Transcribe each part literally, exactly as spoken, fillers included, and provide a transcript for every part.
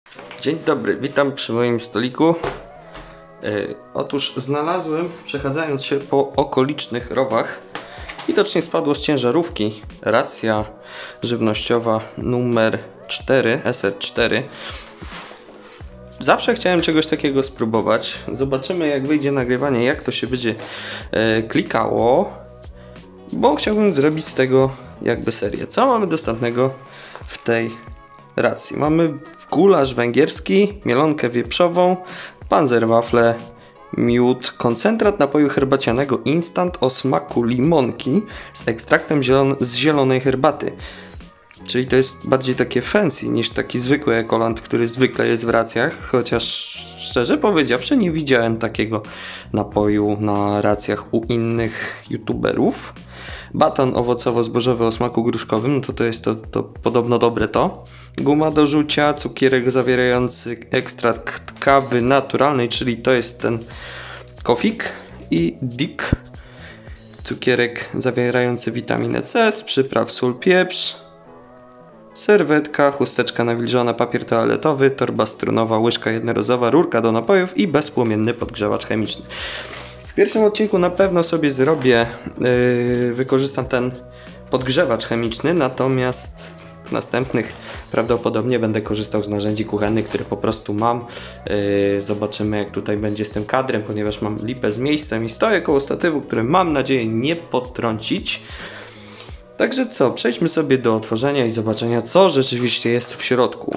Dzień dobry, witam przy moim stoliku. Yy, otóż znalazłem, przechadzając się po okolicznych rowach, widocznie spadło z ciężarówki racja żywnościowa numer cztery, S E cztery. Zawsze chciałem czegoś takiego spróbować. Zobaczymy, jak wyjdzie nagrywanie, jak to się będzie yy, klikało, bo chciałbym zrobić z tego jakby serię. Co mamy dostępnego w tej racji? Mamy gulasz węgierski, mielonkę wieprzową, panzerwafle, miód, koncentrat napoju herbacianego instant o smaku limonki z ekstraktem zielon z zielonej herbaty. Czyli to jest bardziej takie fancy niż taki zwykły ekoland, który zwykle jest w racjach, chociaż szczerze powiedziawszy nie widziałem takiego napoju na racjach u innych youtuberów. Baton owocowo-zbożowy o smaku gruszkowym, no to to jest to, to podobno dobre to. Guma do rzucia, cukierek zawierający ekstrakt kawy naturalnej, czyli to jest ten kofik. I Dick, cukierek zawierający witaminę C, z przypraw sól, pieprz. Serwetka, chusteczka nawilżona, papier toaletowy, torba strunowa, łyżka jednorazowa, rurka do napojów i bezpłomienny podgrzewacz chemiczny. W pierwszym odcinku na pewno sobie zrobię, yy, wykorzystam ten podgrzewacz chemiczny, natomiast w następnych prawdopodobnie będę korzystał z narzędzi kuchennych, które po prostu mam. Yy, zobaczymy, jak tutaj będzie z tym kadrem, ponieważ mam lipę z miejscem i stoję koło statywu, który mam nadzieję nie potrącić. Także co, przejdźmy sobie do otworzenia i zobaczenia, co rzeczywiście jest w środku.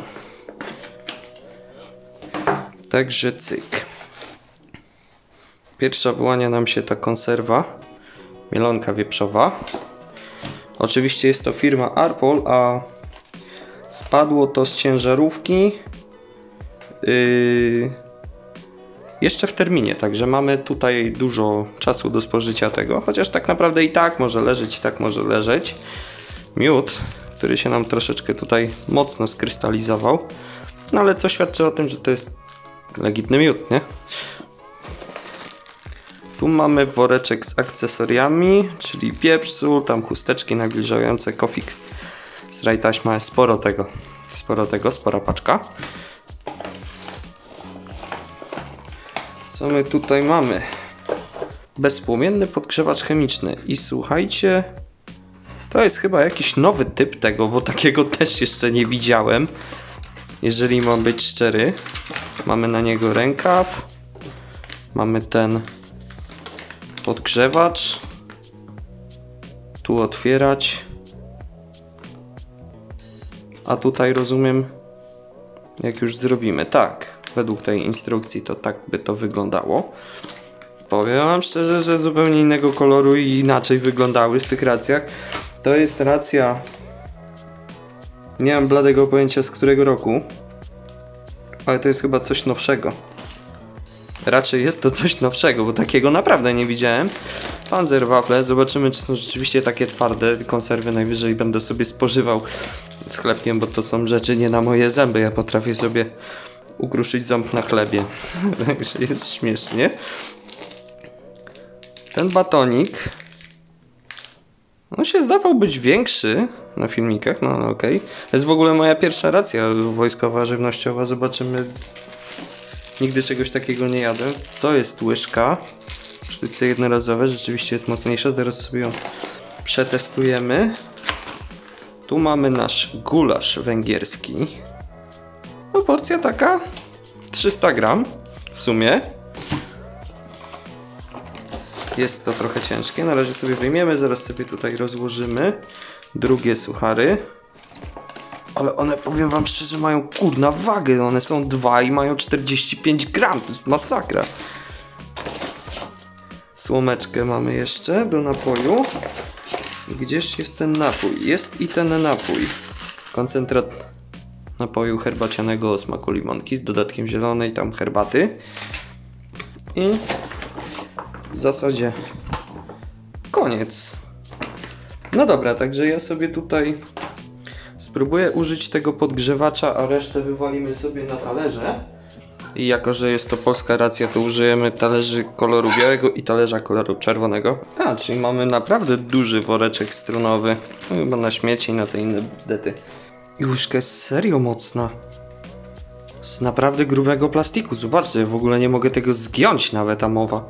Także cyk. Pierwsza wyłania nam się ta konserwa, mielonka wieprzowa. Oczywiście jest to firma Arpol, a spadło to z ciężarówki yy, jeszcze w terminie, także mamy tutaj dużo czasu do spożycia tego, chociaż tak naprawdę i tak może leżeć, i tak może leżeć. Miód, który się nam troszeczkę tutaj mocno skrystalizował, no ale co świadczy o tym, że to jest legitny miód, nie? Tu mamy woreczek z akcesoriami, czyli pieprz, sól, tam chusteczki nawilżające, kofik z rajtaśma, sporo tego, sporo tego, spora paczka. Co my tutaj mamy? Bezpłomienny podgrzewacz chemiczny i słuchajcie, to jest chyba jakiś nowy typ tego, bo takiego też jeszcze nie widziałem, jeżeli mam być szczery. Mamy na niego rękaw, mamy ten podgrzewacz, tu otwierać, a tutaj rozumiem, jak już zrobimy, tak, według tej instrukcji to tak by to wyglądało. Powiem wam szczerze, że zupełnie innego koloru i inaczej wyglądały w tych racjach. To jest racja, nie mam bladego pojęcia z którego roku, ale to jest chyba coś nowszego. Raczej jest to coś nowszego, bo takiego naprawdę nie widziałem. Panzerwafle, zobaczymy, czy są rzeczywiście takie twarde. Konserwy najwyżej będę sobie spożywał z chlebkiem, bo to są rzeczy nie na moje zęby. Ja potrafię sobie ukruszyć ząb na chlebie. Także jest śmiesznie. Ten batonik, on się zdawał być większy na filmikach, no okej. Okay. To jest w ogóle moja pierwsza racja wojskowa, żywnościowa. Zobaczymy. Nigdy czegoś takiego nie jadłem. To jest łyżka. Sztyce jednorazowe, rzeczywiście jest mocniejsza. Zaraz sobie ją przetestujemy. Tu mamy nasz gulasz węgierski. No porcja taka trzysta gram w sumie. Jest to trochę ciężkie. Na razie sobie wyjmiemy, zaraz sobie tutaj rozłożymy. Drugie suchary. Ale one, powiem wam szczerze, mają kurna wagę. One są dwa i mają czterdzieści pięć gram. To jest masakra. Słomeczkę mamy jeszcze do napoju. Gdzież jest ten napój? Jest i ten napój. Koncentrat napoju herbacianego o smaku limonki z dodatkiem zielonej tam herbaty. I w zasadzie koniec. No dobra, także ja sobie tutaj spróbuję użyć tego podgrzewacza, a resztę wywalimy sobie na talerze. I jako, że jest to polska racja, to użyjemy talerzy koloru białego i talerza koloru czerwonego. A, czyli mamy naprawdę duży woreczek strunowy. No, chyba na śmieci i na te inne bzdety. I łyżka jest serio mocna. Z naprawdę grubego plastiku. Zobaczcie, w ogóle nie mogę tego zgiąć nawet, a mowa.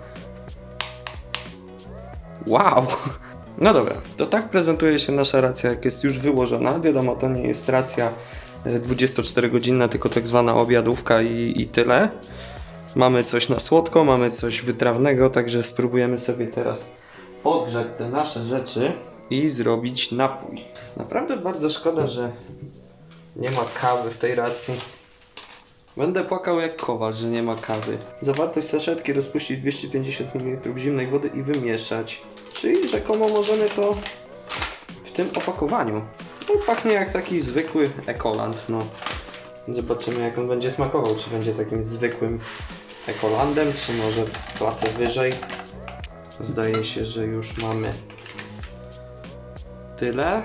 Wow! No dobra, to tak prezentuje się nasza racja, jak jest już wyłożona. Wiadomo, to nie jest racja dwudziestoczterogodzinna, tylko tak zwana obiadówka i, i tyle. Mamy coś na słodko, mamy coś wytrawnego, także spróbujemy sobie teraz podgrzać te nasze rzeczy i zrobić napój. Naprawdę bardzo szkoda, że nie ma kawy w tej racji. Będę płakał jak kowal, że nie ma kawy. Zawartość saszetki rozpuścić dwieście pięćdziesiąt mililitrów zimnej wody i wymieszać. Czyli rzekomo możemy to w tym opakowaniu. To pachnie jak taki zwykły Ekoland, no. Zobaczymy, jak on będzie smakował. Czy będzie takim zwykłym Ekolandem, czy może klasę wyżej. Zdaje się, że już mamy tyle.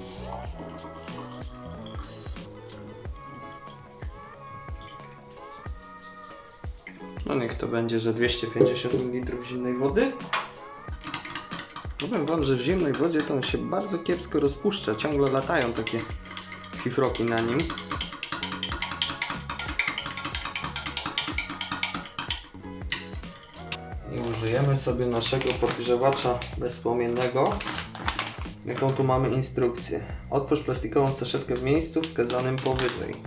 No niech to będzie, że dwieście pięćdziesiąt mililitrów zimnej wody. Powiem wam, że w zimnej wodzie to on się bardzo kiepsko rozpuszcza. Ciągle latają takie fifroki na nim. I użyjemy sobie naszego podgrzewacza bezpłomiennego. Jaką tu mamy instrukcję? Otwórz plastikową saszetkę w miejscu wskazanym powyżej.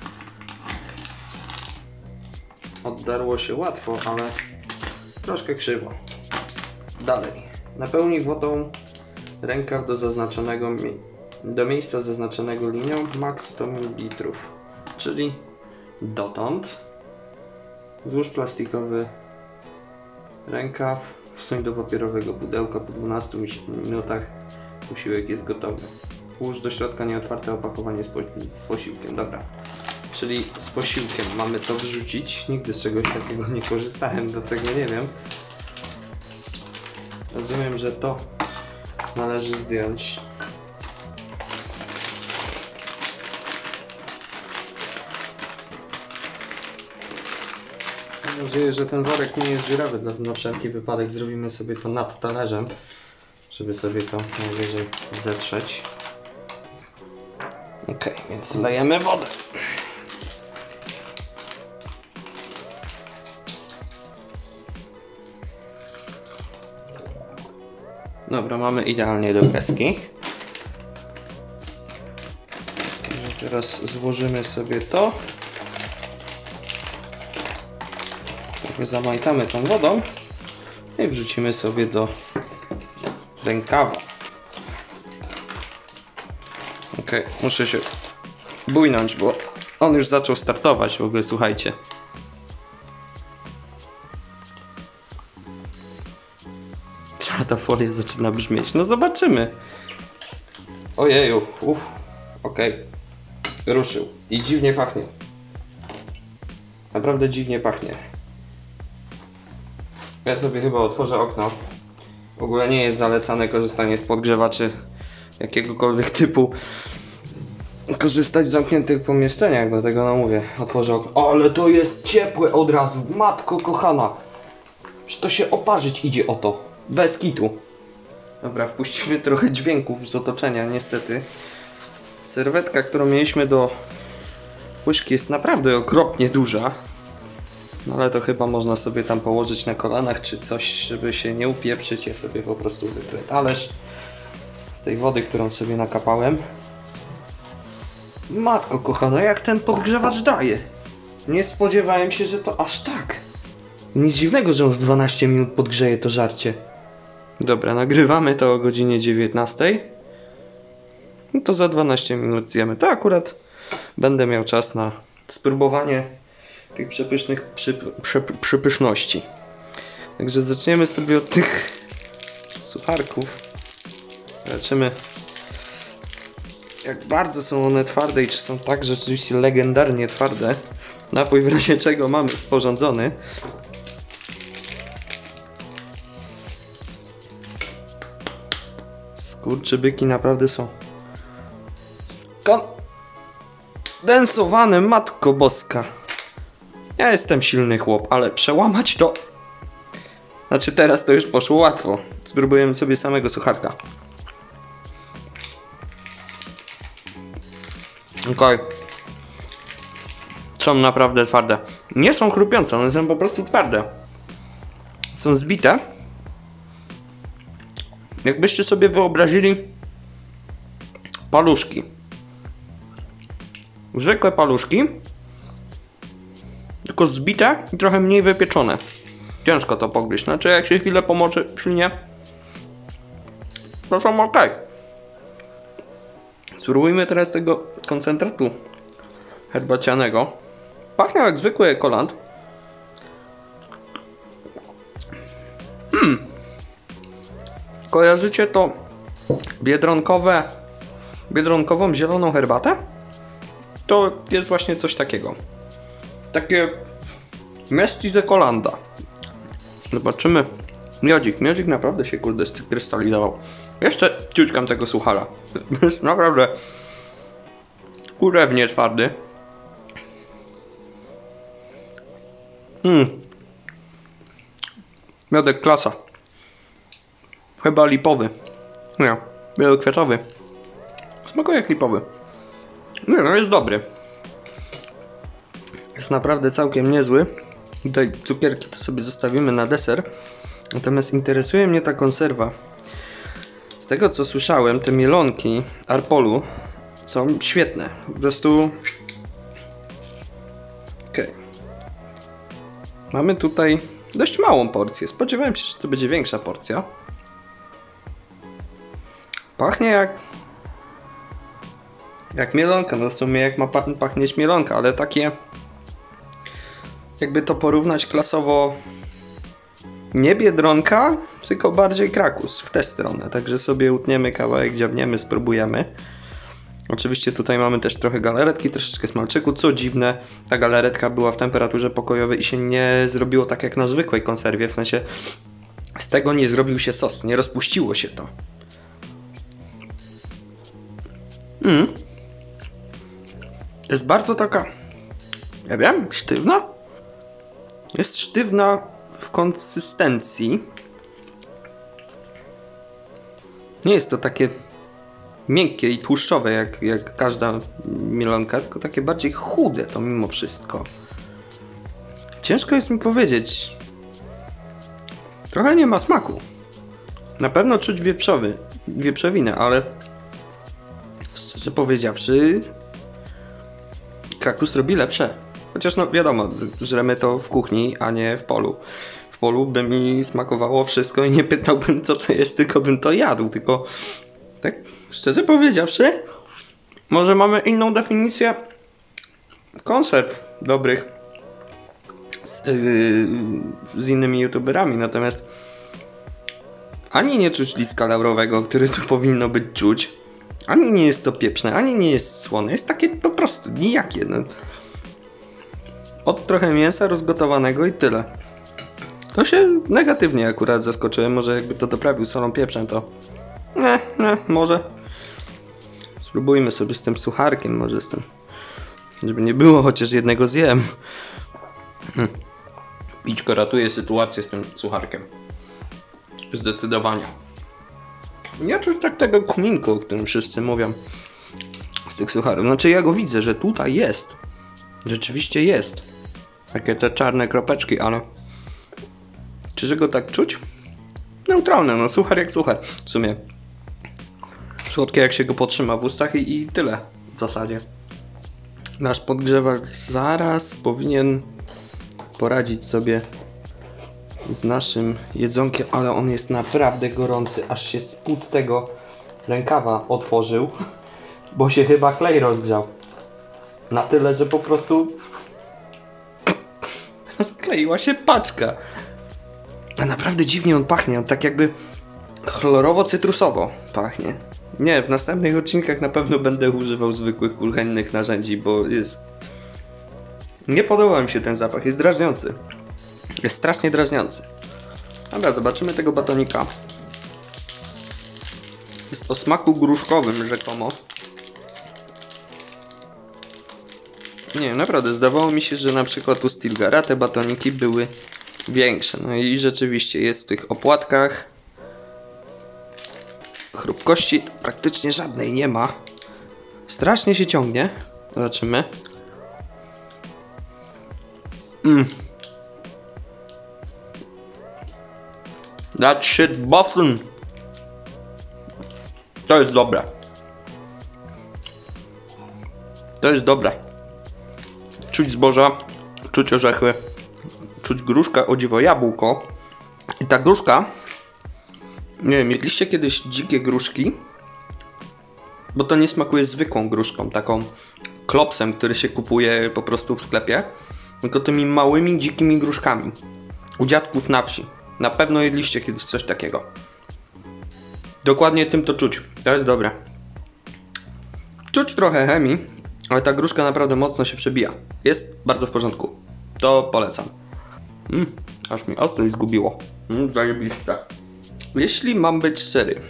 Oddarło się łatwo, ale troszkę krzywo. Dalej. Napełnij wodą rękaw do zaznaczonego do miejsca zaznaczonego linią max sto mililitrów, czyli dotąd. Złóż plastikowy rękaw, wsuń do papierowego pudełka, po dwunastu minutach posiłek jest gotowy. Włóż do środka nieotwarte opakowanie z posiłkiem. Dobra. Czyli z posiłkiem mamy to wrzucić. Nigdy z czegoś takiego nie korzystałem, do tego nie wiem. Rozumiem, że to należy zdjąć. Mam nadzieję, że ten worek nie jest dziurawy. Na wszelki wypadek zrobimy sobie to nad talerzem, żeby sobie to najwyżej zetrzeć. Ok, więc lejemy wodę. Dobra, mamy idealnie do kreski. Teraz złożymy sobie to. Trochę zamajtamy tą wodą i wrzucimy sobie do rękawa. Ok, muszę się bujnąć, bo on już zaczął startować w ogóle, słuchajcie. Ta folia zaczyna brzmieć. No zobaczymy. Ojeju, uff, okej. Okay. Ruszył. I dziwnie pachnie. Naprawdę dziwnie pachnie. Ja sobie chyba otworzę okno. W ogóle nie jest zalecane korzystanie z podgrzewaczy jakiegokolwiek typu. Korzystać w zamkniętych pomieszczeniach, dlatego no mówię, otworzę okno. Ale to jest ciepłe od razu, matko kochana. Że to się oparzyć idzie o to. Bez kitu. Dobra, wpuścimy trochę dźwięków z otoczenia, niestety. Serwetka, którą mieliśmy do łyżki, jest naprawdę okropnie duża. No ale to chyba można sobie tam położyć na kolanach czy coś, żeby się nie upieprzyć. Ja sobie po prostu wytrę talerz z tej wody, którą sobie nakapałem. Matko kochana, jak ten podgrzewacz daje. Nie spodziewałem się, że to aż tak. Nic dziwnego, że on w dwanaście minut podgrzeje to żarcie. Dobra, nagrywamy to o godzinie dziewiętnastej. No to za dwanaście minut zjemy. To akurat będę miał czas na spróbowanie tych przepysznych przyp przyp przypyszności. Także zaczniemy sobie od tych sucharków. Zobaczymy, jak bardzo są one twarde i czy są tak rzeczywiście legendarnie twarde. Napój w razie czego mamy sporządzony. Skurczybyki naprawdę są skondensowane, matko boska. Ja jestem silny chłop, ale przełamać to... Znaczy teraz to już poszło łatwo. Spróbujemy sobie samego sucharka. Okej. są naprawdę twarde. Nie są chrupiące, one są po prostu twarde. Są zbite. Jakbyście sobie wyobrazili paluszki. Zwykłe paluszki, tylko zbite i trochę mniej wypieczone. Ciężko to pogryźć. Znaczy jak się chwilę pomoże w ślinie, to są ok. Spróbujmy teraz tego koncentratu herbacianego. Pachnie jak zwykły ekoland. Hmm. Kojarzycie to biedronkowe, biedronkową zieloną herbatę? To jest właśnie coś takiego. Takie Nesti z ekolanda. Zobaczymy. Miodzik. Miodzik naprawdę się kurde krystalizował. Jeszcze ciućkam tego suchara. Jest naprawdę urewnie twardy. Hmm. Miodek klasa. Chyba lipowy. Nie, wielokwiatowy. Smakuje jak lipowy. Nie, no jest dobry. Jest naprawdę całkiem niezły. Tutaj cukierki to sobie zostawimy na deser. Natomiast interesuje mnie ta konserwa. Z tego co słyszałem, te mielonki Arpolu są świetne. Po prostu... Okej. Okay. Mamy tutaj dość małą porcję. Spodziewałem się, że to będzie większa porcja. Pachnie jak... Jak mielonka. No w sumie jak ma pachnieć mielonka, ale takie... Jakby to porównać klasowo... Nie Biedronka, tylko bardziej Krakus w tę stronę. Także sobie utniemy kawałek, dziabniemy, spróbujemy. Oczywiście tutaj mamy też trochę galaretki, troszeczkę smalczyku. Co dziwne, ta galaretka była w temperaturze pokojowej i się nie zrobiło tak jak na zwykłej konserwie. W sensie z tego nie zrobił się sos, nie rozpuściło się to. Mm. Jest bardzo taka, ja wiem, sztywna. Jest sztywna w konsystencji. Nie jest to takie miękkie i tłuszczowe jak, jak każda mielonka, tylko takie bardziej chude to mimo wszystko. Ciężko jest mi powiedzieć. Trochę nie ma smaku. Na pewno czuć wieprzowy, wieprzowinę, ale szczerze powiedziawszy Krakus robi lepsze. Chociaż no wiadomo, żremy to w kuchni, a nie w polu. W polu by mi smakowało wszystko i nie pytałbym co to jest, tylko bym to jadł. Tylko tak szczerze powiedziawszy, może mamy inną definicję konserw dobrych z, yy, z innymi youtuberami. Natomiast ani nie czuć liska laurowego, który tu powinno być czuć, ani nie jest to pieprzne, ani nie jest słone. Jest takie po prostu nijakie. No. Od trochę mięsa rozgotowanego i tyle. To się negatywnie akurat zaskoczyłem. Może jakby to doprawił solą, pieprzem, to nie, nie, może spróbujmy sobie z tym sucharkiem, może z tym, żeby nie było, chociaż jednego zjem. Hm. Pićko ratuje sytuację z tym sucharkiem. Zdecydowanie. Nie czuć tak tego kuminku, o którym wszyscy mówią z tych sucharów. Znaczy ja go widzę, że tutaj jest. Rzeczywiście jest. Takie te czarne kropeczki, ale czy że go tak czuć? Neutralne, no suchar jak suchar. W sumie słodkie jak się go potrzyma w ustach i, i tyle w zasadzie. Nasz podgrzewacz zaraz powinien poradzić sobie z naszym jedzonkiem, ale on jest naprawdę gorący, aż się spód tego rękawa otworzył, bo się chyba klej rozgrzał. Na tyle, że po prostu rozkleiła się paczka. A naprawdę dziwnie on pachnie, on tak jakby chlorowo-cytrusowo pachnie. Nie, w następnych odcinkach na pewno będę używał zwykłych kuchennych narzędzi, bo jest... Nie podoba mi się ten zapach, jest drażniący. Jest strasznie drażniący. Dobra, zobaczymy tego batonika. Jest o smaku gruszkowym rzekomo. Nie, naprawdę, zdawało mi się, że na przykład u Stilgara te batoniki były większe. No i rzeczywiście jest w tych opłatkach chrupkości praktycznie żadnej nie ma. Strasznie się ciągnie. Zobaczymy. Mm. That shit bussin'. To jest dobre. To jest dobre. Czuć zboża, czuć orzechy, czuć gruszka, o dziwo jabłko. I ta gruszka, nie wiem, jedliście kiedyś dzikie gruszki? Bo to nie smakuje zwykłą gruszką, taką klopsem, który się kupuje po prostu w sklepie, tylko tymi małymi, dzikimi gruszkami u dziadków na wsi. Na pewno jedliście kiedyś coś takiego. Dokładnie tym to czuć. To jest dobre. Czuć trochę chemii, ale ta gruszka naprawdę mocno się przebija. Jest bardzo w porządku. To polecam. Mm, aż mi ostro i zgubiło. Mm, zajebiste. Jeśli mam być szczery,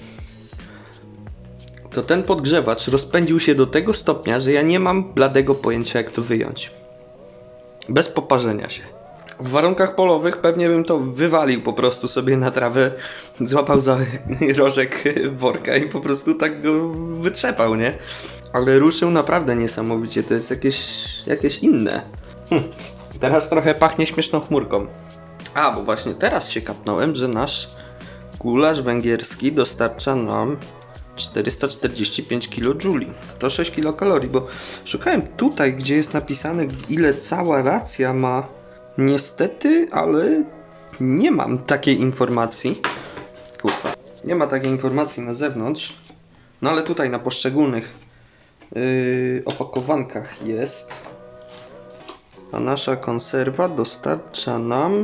to ten podgrzewacz rozpędził się do tego stopnia, że ja nie mam bladego pojęcia, jak to wyjąć. Bez poparzenia się. W warunkach polowych pewnie bym to wywalił po prostu sobie na trawę, złapał za rożek worka i po prostu tak go wytrzepał, nie? Ale ruszył naprawdę niesamowicie, to jest jakieś, jakieś inne. Hm. Teraz trochę pachnie śmieszną chmurką. A, bo właśnie teraz się kapnąłem, że nasz gulasz węgierski dostarcza nam czterysta czterdzieści pięć kilojuli, sto sześć kilokalorii, bo szukałem tutaj, gdzie jest napisane, ile cała racja ma. Niestety, ale nie mam takiej informacji. Kurwa. Nie ma takiej informacji na zewnątrz. No ale tutaj na poszczególnych yy, opakowankach jest. A nasza konserwa dostarcza nam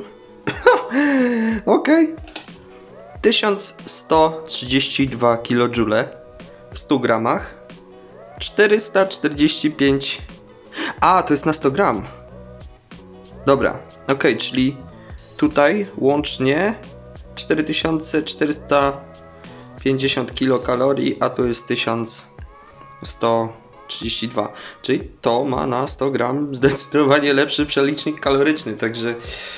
okej, tysiąc sto trzydzieści dwa kilojule w stu gramach, czterysta czterdzieści pięć. A, to jest na sto gram. Dobra, ok, czyli tutaj łącznie cztery tysiące czterysta pięćdziesiąt kilokalorii, a tu jest tysiąc sto trzydzieści dwa. Czyli to ma na sto gram zdecydowanie lepszy przelicznik kaloryczny, także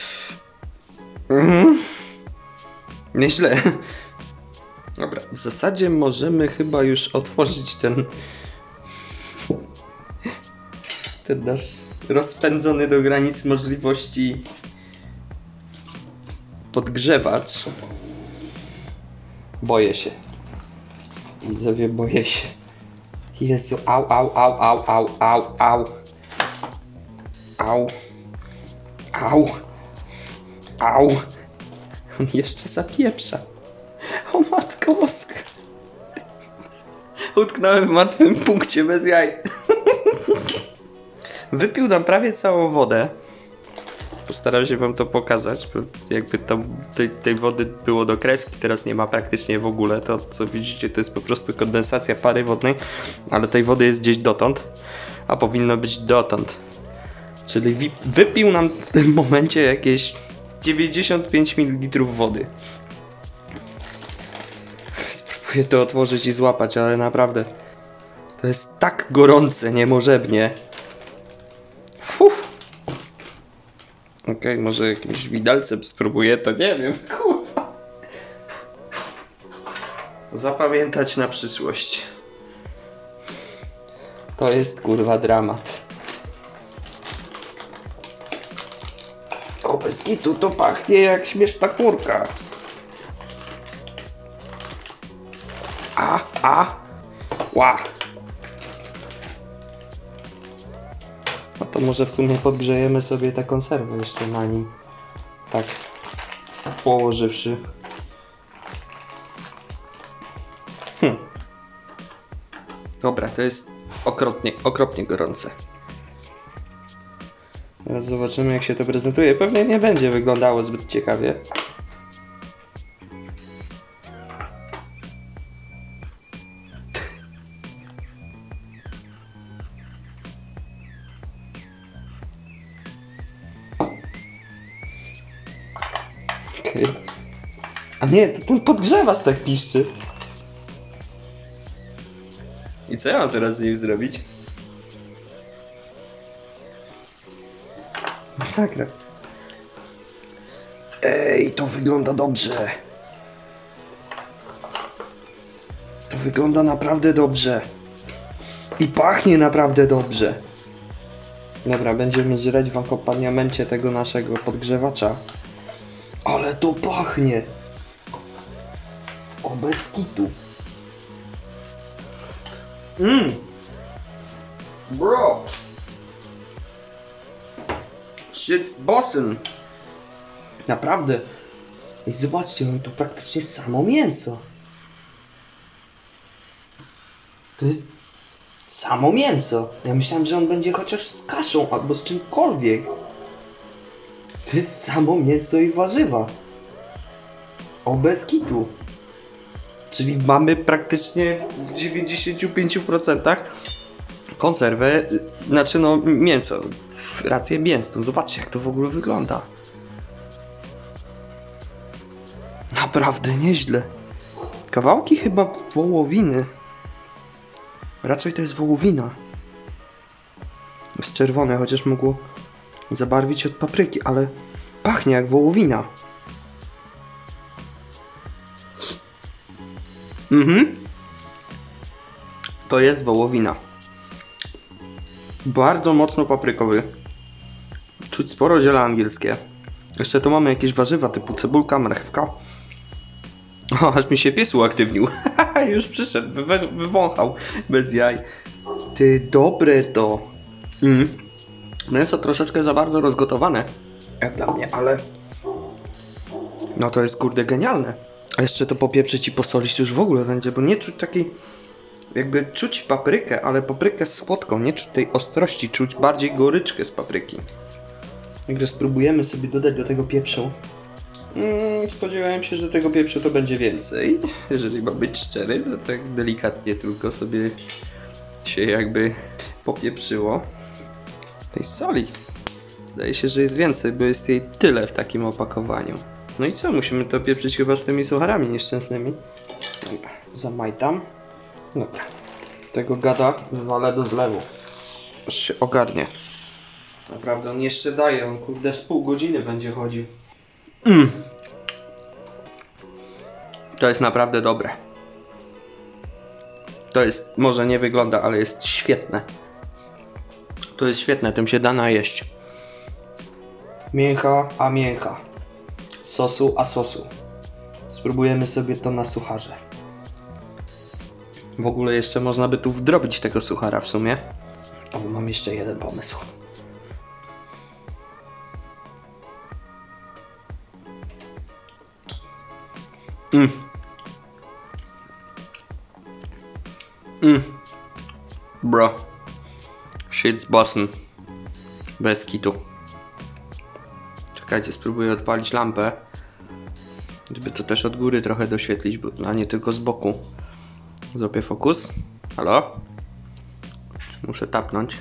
mhm. Nieźle. Dobra, w zasadzie możemy chyba już otworzyć ten ten nasz rozpędzony do granic możliwości podgrzewacz. Boję się. Widzowie, boję się. Jezu, au, au, au, au, au, au, au. Au. Au. Au. On jeszcze zapieprza. O matko boska. Utknąłem w martwym punkcie bez jaj. Wypił nam prawie całą wodę. Postaram się wam to pokazać, bo jakby tam tej, tej wody było do kreski, teraz nie ma praktycznie w ogóle. To co widzicie, to jest po prostu kondensacja pary wodnej, ale tej wody jest gdzieś dotąd, a powinno być dotąd. Czyli wypił nam w tym momencie jakieś dziewięćdziesiąt pięć mililitrów wody. Spróbuję to otworzyć i złapać, ale naprawdę to jest tak gorące, niemożebnie. Fuh. Okej, okay, może jakimś widelcem spróbuję, to nie wiem, kurwa. Zapamiętać na przyszłość. To jest kurwa dramat. O, bez kitu to pachnie jak śmieszna chmurka. A, a, ła. No to może w sumie podgrzejemy sobie tę konserwę jeszcze na nim. Tak, położywszy. Hm. Dobra, to jest okropnie, okropnie gorące. Teraz zobaczymy, jak się to prezentuje. Pewnie nie będzie wyglądało zbyt ciekawie. Okay. A nie, to ten podgrzewacz tak piszczy. I co ja mam teraz z nim zrobić? Masakra. Ej, to wygląda dobrze. To wygląda naprawdę dobrze. I pachnie naprawdę dobrze. Dobra, będziemy żreć w akompaniamencie tego naszego podgrzewacza. Ale to pachnie! O, bez kitu. Mmm! Bro! Shit's bossing! Naprawdę. I zobaczcie, on to praktycznie samo mięso. To jest samo mięso. Ja myślałem, że on będzie chociaż z kaszą albo z czymkolwiek. To jest samo mięso i warzywa. O, bez kitu. Czyli mamy praktycznie w dziewięćdziesięciu pięciu procentach konserwę, znaczy no mięso. Rację mięsną. Zobaczcie, jak to w ogóle wygląda. Naprawdę nieźle. Kawałki chyba wołowiny. Raczej to jest wołowina. Jest czerwone, chociaż mogło zabarwić od papryki, ale pachnie jak wołowina. Mhm. To jest wołowina. Bardzo mocno paprykowy. Czuć sporo ziela angielskie. Jeszcze tu mamy jakieś warzywa typu cebulka, marchewka. O, aż mi się pies uaktywnił. Już przyszedł, wy wywąchał bez jaj. Ty, dobre to. Mm. Mięso troszeczkę za bardzo rozgotowane, jak dla mnie, ale no to jest kurde genialne. A jeszcze to popieprzyć i posolić to już w ogóle będzie, bo nie czuć takiej, jakby czuć paprykę, ale paprykę słodką, nie czuć tej ostrości, czuć bardziej goryczkę z papryki. Także spróbujemy sobie dodać do tego pieprzu. Mm, spodziewałem się, że tego pieprzu to będzie więcej. Jeżeli ma być szczery, to tak delikatnie tylko sobie się jakby popieprzyło. Tej soli zdaje się, że jest więcej, bo jest jej tyle w takim opakowaniu. No i co? Musimy to pieprzyć chyba z tymi sucharami nieszczęsnymi. Dobra, zamajtam. Dobra. Tego gada wywalę do zlewu. Aż się ogarnie. Naprawdę on jeszcze daje, on kurde z pół godziny będzie chodził. Mm. To jest naprawdę dobre. To jest, może nie wygląda, ale jest świetne. To jest świetne, tym się da najeść. Mięcha a mięcha. Sosu a sosu. Spróbujemy sobie to na sucharze. W ogóle jeszcze można by tu wdrobić tego suchara w sumie. O, mam jeszcze jeden pomysł. Mm. Mm. Bro. Shit's bossing. Bez kitu. Czekajcie, spróbuję odpalić lampę. Żeby to też od góry trochę doświetlić, bo, a nie tylko z boku. Złapię fokus. Halo? Czy muszę tapnąć?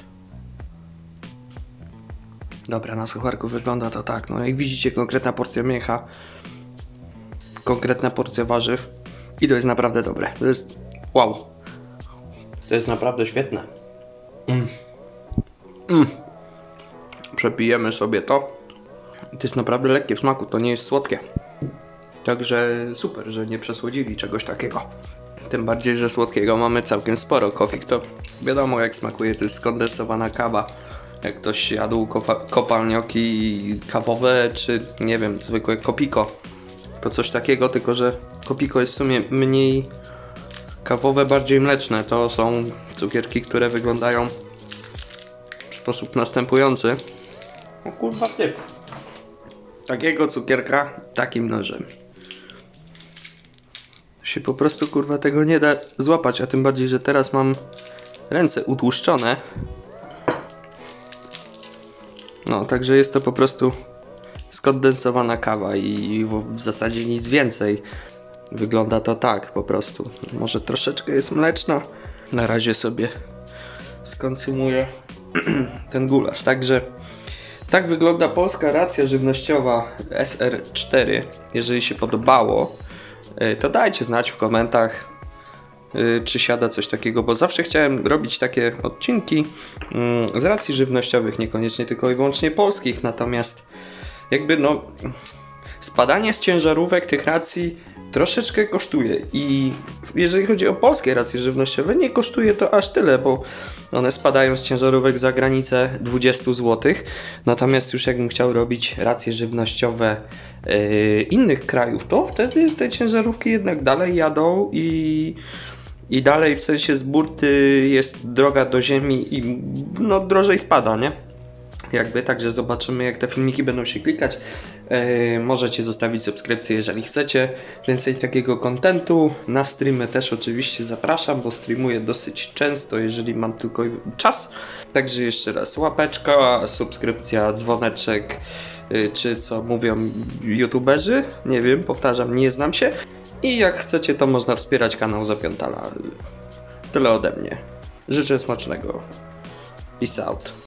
Dobra, na sucharku wygląda to tak. No jak widzicie, konkretna porcja mięcha. Konkretna porcja warzyw. I to jest naprawdę dobre. To jest... wow. To jest naprawdę świetne. Mm. Mm. Przepijemy sobie to. To jest naprawdę lekkie w smaku, to nie jest słodkie. Także super, że nie przesłodzili czegoś takiego. Tym bardziej, że słodkiego mamy całkiem sporo. Kofik to wiadomo jak smakuje, to jest skondensowana kawa. Jak ktoś jadł kopalnioki kawowe, czy nie wiem, zwykłe kopiko. To coś takiego, tylko że kopiko jest w sumie mniej kawowe, bardziej mleczne. To są cukierki, które wyglądają w sposób następujący. O kurwa typ. Takiego cukierka takim nożem. Się po prostu kurwa tego nie da złapać, a tym bardziej, że teraz mam ręce utłuszczone. No, także jest to po prostu skondensowana kawa i w zasadzie nic więcej. Wygląda to tak po prostu. Może troszeczkę jest mleczna. Na razie sobie skonsumuję ten gulasz. Także tak wygląda polska racja żywnościowa S R cztery. Jeżeli się podobało, to dajcie znać w komentarzach, czy siada coś takiego, bo zawsze chciałem robić takie odcinki z racji żywnościowych, niekoniecznie tylko i wyłącznie polskich, natomiast jakby no spadanie z ciężarówek tych racji troszeczkę kosztuje i jeżeli chodzi o polskie racje żywnościowe, nie kosztuje to aż tyle, bo one spadają z ciężarówek za granicę dwadzieścia złotych, natomiast już jakbym chciał robić racje żywnościowe yy, innych krajów, to wtedy te ciężarówki jednak dalej jadą i, i dalej w sensie z burty jest droga do ziemi i no drożej spada, nie? Jakby, także zobaczymy, jak te filmiki będą się klikać. Yy, możecie zostawić subskrypcję, jeżeli chcecie więcej takiego kontentu. Na streamy też oczywiście zapraszam, bo streamuję dosyć często, jeżeli mam tylko czas. Także jeszcze raz łapeczka, subskrypcja, dzwoneczek, yy, czy co mówią youtuberzy. Nie wiem, powtarzam, nie znam się. I jak chcecie, to można wspierać kanał za piątala. Tyle ode mnie. Życzę smacznego. Peace out.